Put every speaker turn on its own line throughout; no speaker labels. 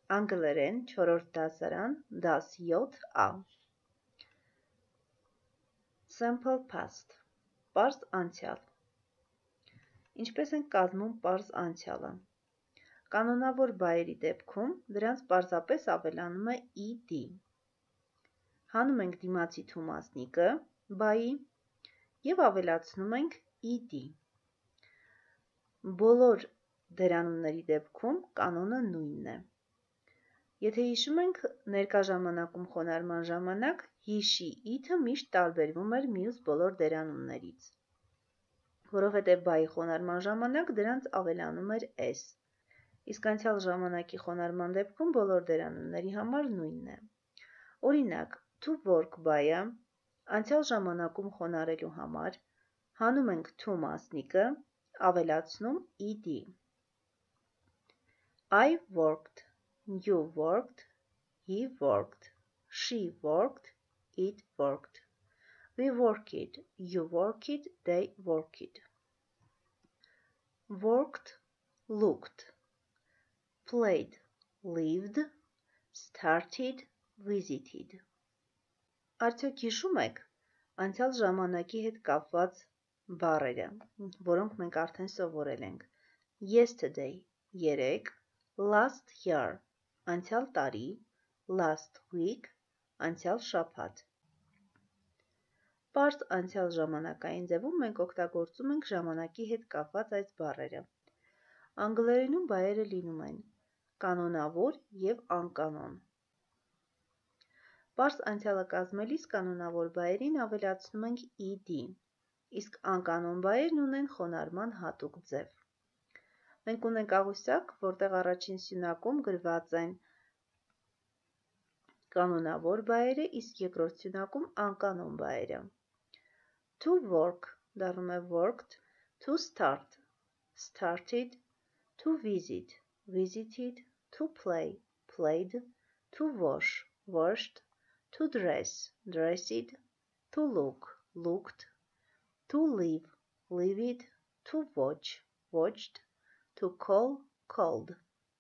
Անգլերեն 4-րդ դասարան 17A Simple past Պարզ անցյալ Ինչպես ենք կազմում պարզ անցյալը Կանոնավոր բայերի դեպքում դրանց պարզապես ավելանում է ed Հանում ենք դիմացի թումասնիկը բայի և ավելացնում ենք ed Բոլոր դերանունների դեպքում կանոնը նույնն է Եթե հիշում ենք ներկա ժամանակում խոնարհման ժամանակ հիշի it-ը միշտ տարբերվում էր մյուս բոլոր դերանուններից, որովհետև բայի խոնարհման ժամանակ դրանց ավելանում էր s, իսկ անցյալ ժամանակի խոնարհման դեպքում բոլոր դերանունների համար նույնն է։ Օրինակ, to work բայը անցյալ ժամանակում խոնարհելու համար հանում ենք to մասնիկը, ավելացնում ed I worked You worked, he worked, she worked, it worked. We worked, you worked, they worked. Worked, looked, played, lived, started, visited. Արդյոք հիշում եք անցյալ ժամանակի հետ կապված բառերը, որոնք մենք արդեն սովորել ենք. Yesterday, երեկ, last year, Անցյալ տարի, last week, անցյալ շաբաթ։ Պարզ անցյալ ժամանակային ձևում մենք օգտագործում ենք ժամանակի հետ կապված այս բառերը։ Անգլերենում բայերը լինում են կանոնավոր և անկանոն։ Պարզ անցյալը կազմելիս կանոնավոր բայերին ավելացնում ենք ed, իսկ անկանոն բայերն ունեն խոնարհման հատուկ ձև։ Մենք ունենք աղյուսակ, որտեղ առաջին սյունակում գրված են կանոնավոր բայերը, իսկ երկրորդ սյունակում անկանոն բայերը։ To work դառնում է worked, to start started, to visit visited, to play played, to wash washed, to dress dressed, to look looked, to live lived, to watch watched, to call called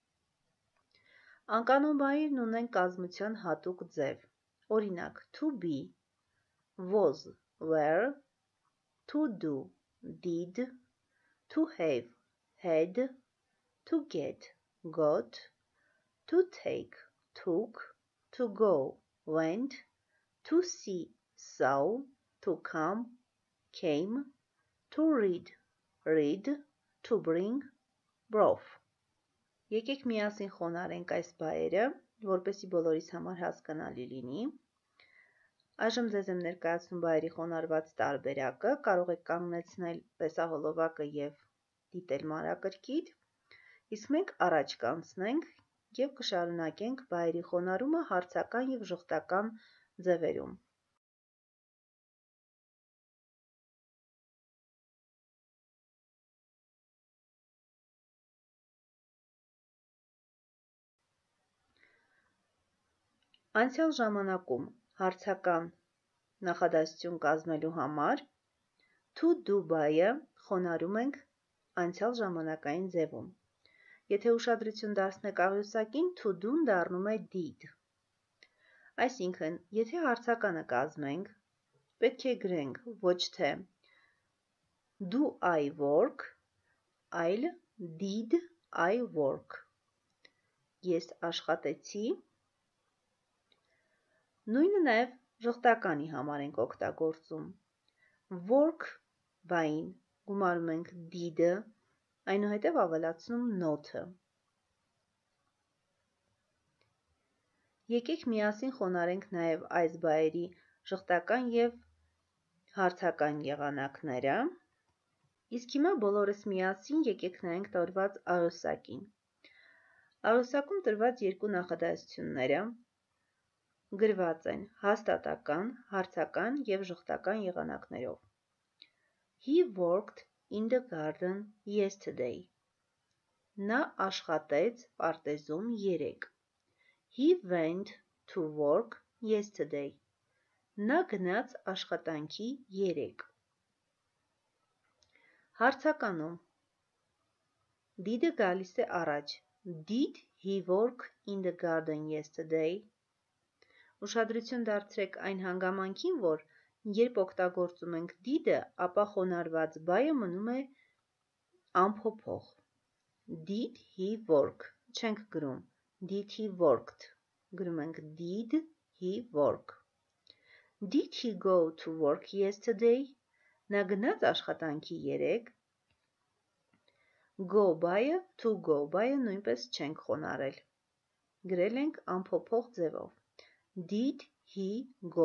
Անկանոն բայերն ունեն կազմության հատուկ ձև, օրինակ to be, was, were, to do, did, to have, had, to get, got, to take, took, to go, went, to see, saw, to come, came, to read, read, to bring, brought Եկեք միասին խոնարհենք այս բայերը, որպեսզի բոլորիս համար հասկանալի լինի։ Այժմ ձեզ եմ ներկայացնում բայերի խոնարհված տարբերակը, կարող եք կանգնեցնել տեսահոլովակը և դիտել մանրակրկիտ, իսկ մենք առաջ կանցնենք և կշարունակենք բայերի խոնարհումը հարցական և ժխտական ձևերում։ Անցյալ ժամանակում հարցական նախադասություն կազմելու համար to do բայը խոնարհում ենք անցյալ ժամանակային ձևում։ Եթե ուշադրություն դարձնեք աղյուսակին, to do-ն դառնում է did։ Այսինքն, եթե հարցականը կազմենք, պետք է գրենք ոչ թե do I work, այլ did I work։ Ես աշխատեցի։ Նույնը նաև ժխտականի համար ենք օգտագործում։ Work բային գումարում ենք did-ը, այնուհետև ավելացնում not-ը։ Եկեք միասին խոնարհենք նաև այս բայերի ժխտական և հարցական եղանակները։ Իսկ հիմա բոլորս միասին եկեք նայենք տրված աղյուսակին։ Աղյուսակում տրված երկու նախադասությունները գրված են հաստատական, հարցական և ժխտական եղանակներով։ He worked in the garden yesterday. Նա աշխատեց պարտեզում երեկ։ He went to work yesterday. Նա գնաց աշխատանքի երեկ։ Հարցականում did-ը գալիս է առաջ։ Did he work in the garden yesterday? Ուշադրություն դարձրեք այն հանգամանքին, որ երբ օգտագործում ենք did-ը, ապա խոնարհված բայը մնում է անփոփոխ։ Did he work? Չենք գրում did he worked, գրում ենք did he work. Did he go to work yesterday? Նա գնաց աշխատանքի երեկ։ Go բայը, to go բայը նույնպես չենք խոնարհել։ Գրել ենք անփոփոխ ձևով։ Did he go?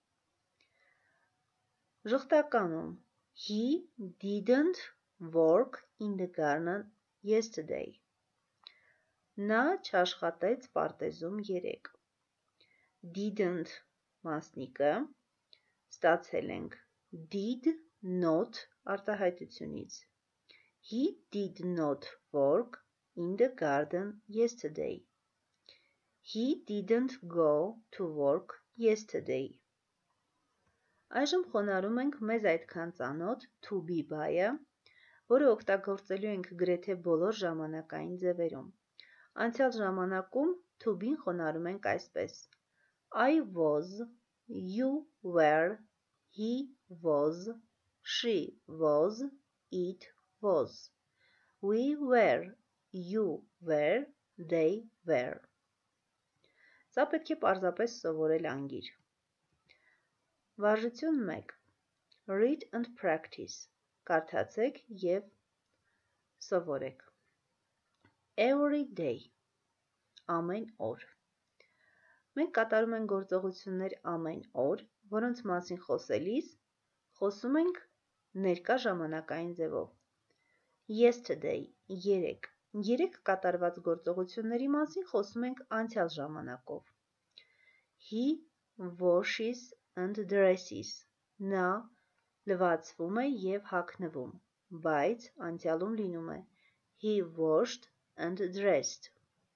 Ժխտականում he didn't work in the garden yesterday. Նա չաշխատեց պարտեզում երեկ։ Didn't մասնիկը ստացել ենք did not արտահայտությունից։ He did not work in the garden yesterday. He didn't go to work yesterday. Այժմ խոնարհում ենք մեզ այդքան ծանոթ to be բայը, որը օգտագործելու ենք գրեթե բոլոր ժամանակային ձևերում։ Անցյալ ժամանակում to be-ն խոնարհում ենք այսպես. I was, you were, he was, she was, it was. We were, you were, they were. Սա պետք է պարզապես սովորել անգիր։ Վարժություն 1. Read and practice. Կարդացեք և սովորեք։ Every day. Ամեն օր։ Մենք կատարում ենք գործողություններ ամեն օր, որոնց մասին խոսելիս խոսում ենք ներկա ժամանակային ձևով։ Yesterday. Երեկ։ Երեկ կատարված գործողությունների մասին խոսում ենք անցյալ ժամանակով։ He washes and dresses. Նա լվացվում է և հագնվում, բայց անցյալում լինում է He washed and dressed.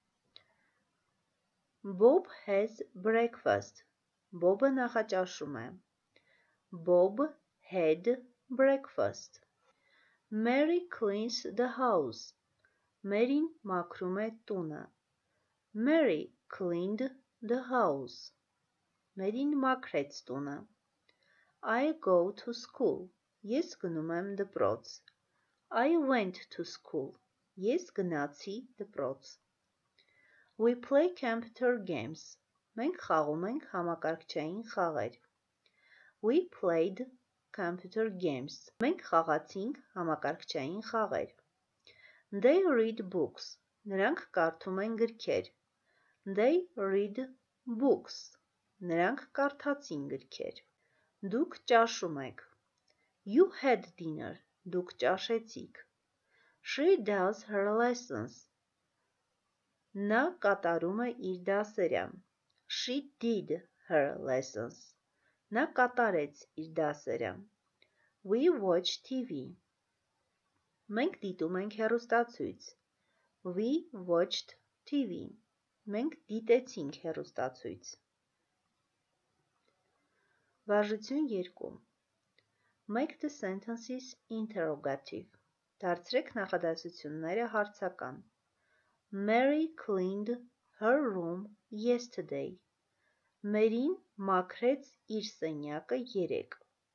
Bob has breakfast. Բոբը նախաճաշում է։ Bob had breakfast. Mary cleans the house. Մերին մաքրում է տունը։ Mary cleaned the house. Մերին մաքրեց տունը։ I go to school. Ես գնում եմ դպրոց։ I went to school. Ես գնացի դպրոց։ We play computer games. Մենք խաղում ենք համակարգչային խաղեր։ We played computer games. Մենք խաղացինք համակարգչային խաղեր։ They read books. Նրանք կարդում են գրքեր։ They read books. Նրանք կարդացին գրքեր։ Դուք ճաշում եք։ You had dinner. Դուք ճաշեցիք։ She does her lessons. Նա կատարում է իր դասերը։ She did her lessons. Նա կատարեց իր դասերը։ We watch TV. Մենք դիտում ենք հեռուստացույց։ We watched TV. Մենք դիտեցինք հեռուստացույց։ Վարժություն 2. Make the sentences interrogative. Դարձրեք նախադասությունները հարցական։ Mary cleaned her room yesterday. Մերին մաքրեց իր սենյակը երեկ։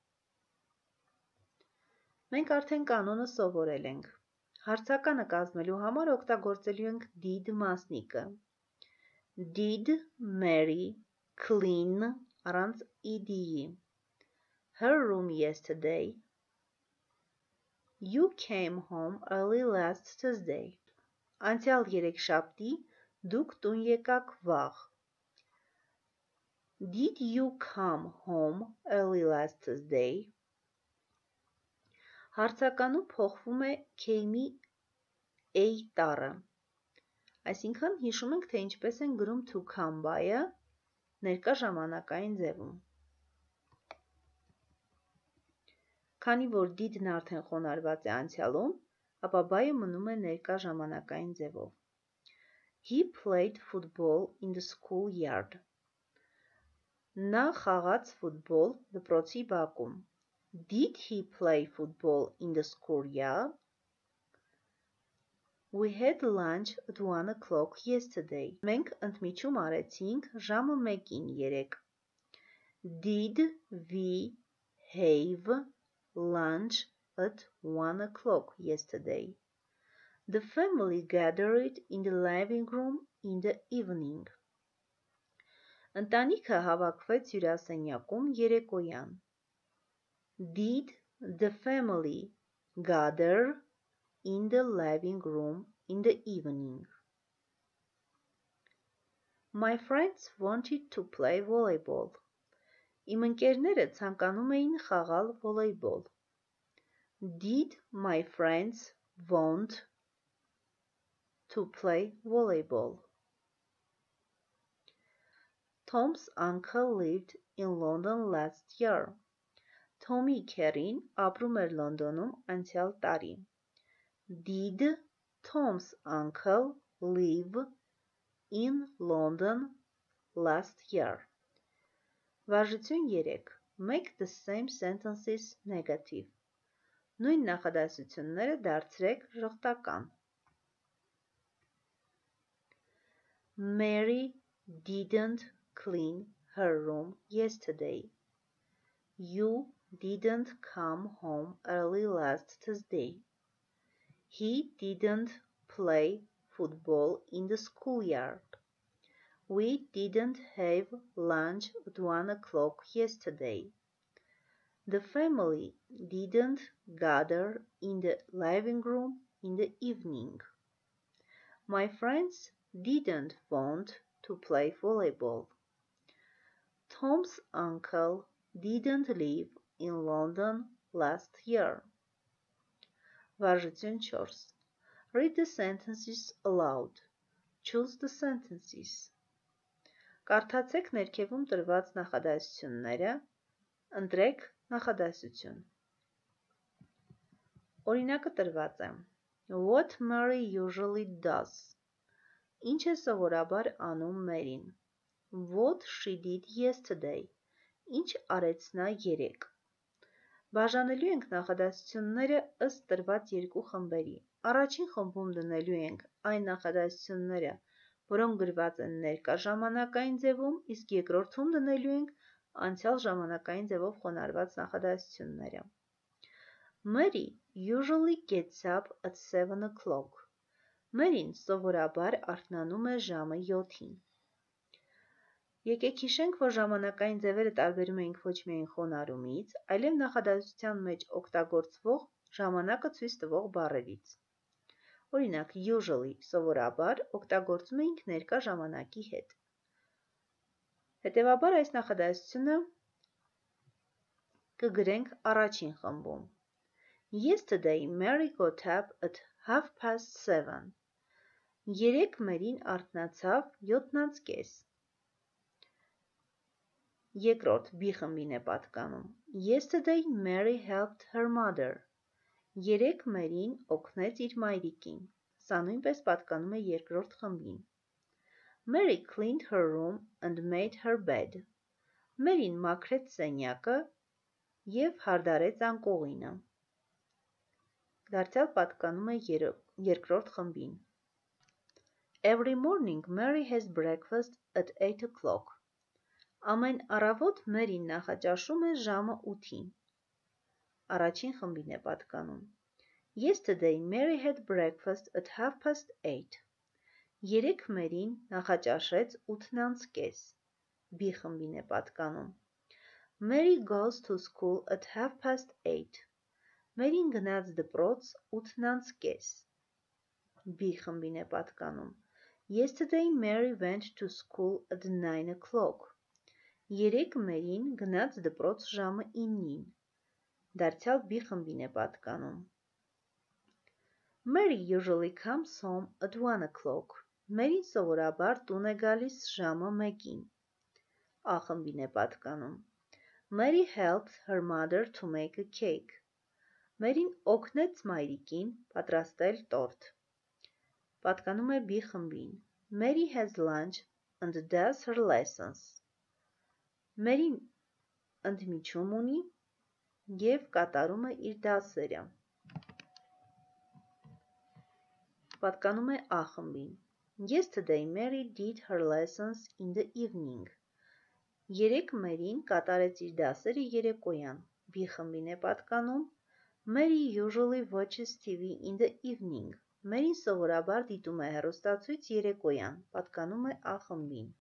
Մենք արդեն կանոնը սովորել ենք։ Հարցականը կազմելու համար օգտագործելու ենք did մասնիկը։ Did Mary clean առանց ed-ի her room yesterday? You came home early last Tuesday. Անցյալ երեքշաբթի դուք տուն եկաք վաղ։ Did you come home early last Tuesday? Հարցականում փոխվում է came-ի a տառը։ Այսինքն հիշում ենք, թե ինչպես են գրում to come բայը ներկա ժամանակային ձևում։ Քանի որ did-ն արդեն խոնարհված է անցյալում, ապա բայը մնում է ներկա ժամանակային ձևով։ He played football in the school yard. Նա խաղաց ֆուտբոլ դպրոցի բակում։ Did he play football in the schoolyard? We had lunch at 1 o'clock yesterday. Մենք ընդմիջում արեցինք ժամը 1-ին երեկ. Did we have lunch at 1 o'clock yesterday? The family gathered in the living room in the evening. Ընտանիքը հավաքվեց հյուրասենյակում երեկոյան. Did the family gather in the living room in the evening? My friends wanted to play volleyball. Իմ ընկերները ցանկանում էին խաղալ վոլեյբոլ. Did my friends want to play volleyball? Tom's uncle lived in London last year. Թոմի քեռին ապրում էր Լոնդոնում անցյալ տարի. Did Tom's uncle live in London last year? Վարժություն 3. Make the same sentences negative. Նույն նախադասությունները դարձրեք ժխտական. Mary didn't clean her room yesterday. You didn't come home early last Tuesday. He didn't play football in the schoolyard. We didn't have lunch at 1 o'clock yesterday. The family didn't gather in the living room in the evening. My friends didn't want to play volleyball. Tom's uncle didn't live in London last year. Վարժություն 4. Read the sentences aloud. Choose the sentences. Կարդացեք ներքևում տրված նախադասությունները, ընտրեք նախադասություն. Օրինակը տրված է. What Mary usually does. Ինչ է սովորաբար անում Մերին. What she did yesterday. Ինչ արեց նա երեկ. Բաժանելու ենք նախադասությունները ըստ տրված երկու խմբերի. Առաջին խմբում դնելու ենք այն նախադասությունները, որոնք գրված են ներկա ժամանակային ձևում, իսկ երկրորդում դնելու ենք անցյալ ժամանակային ձևով խոնարհված նախադասությունները. Mary usually gets up at 7 o'clock. Մերին սովորաբար արթնանում է ժամը 7-ին. Եկեք հիշենք, որ ժամանակային ձևերը տարբերում ենք ոչ միայն խոնարհումից, այլև նախադասության մեջ օգտագործվող ժամանակը ցույց տվող բառերից. Օրինակ, usually սովորաբար օգտագործում ենք ներկա ժամանակի հետ. Հետևաբար այս նախադասությունը կգրենք առաջին խմբում. Yesterday Mary got up at 7:30. Երեկ Մերին արթնացավ 7:30. Երկրորդ B խմբին է պատկանում. Yesterday Mary helped her mother. Երեկ Մերին օգնեց իր մայրիկին. Սա նույնպես պատկանում է երկրորդ խմբին. Mary cleaned her room and made her bed. Մերին մաքրեց սենյակը և հարդարեց անկողինը. Դարձյալ պատկանում է երկրորդ խմբին. Every morning Mary has breakfast at 8 o'clock. Ամեն առավոտ Մերին նախաճաշում է ժամը 8-ին. Առաջին խմբին է պատկանում. Yesterday Mary had breakfast at 8:30. Երեկ Մերին նախաճաշեց 8:30. B խմբին է պատկանում. Mary goes to school at 8:30. Մերին գնաց դպրոց 8:30. B խմբին է պատկանում. Yesterday Mary went to school at 9 o'clock. Երեկ Մերին գնաց դպրոց ժամը 9-ին. Դարձյալ B խմբին է պատկանում. Mary usually comes home at 1 o'clock. Մերին սովորաբար տուն է գալիս ժամը 1-ին. A խմբին է պատկանում. Mary helped her mother to make a cake. Մերին օգնեց մայրիկին պատրաստել տորտ. Պատկանում է B խմբին. Mary has lunch and does her lessons. Մերին ընդմիջում ունի և կատարում է իր դասերը. պատկանում է A խմբին։ Yesterday Mary did her lessons in the evening. Երեկ Մերին կատարեց իր դասերը երեկոյան։ B խմբին է պատկանում Mary usually watches TV in the evening. Մերին սովորաբար դիտում է հեռուստացույց երեկոյան, պատկանում է A խմբին։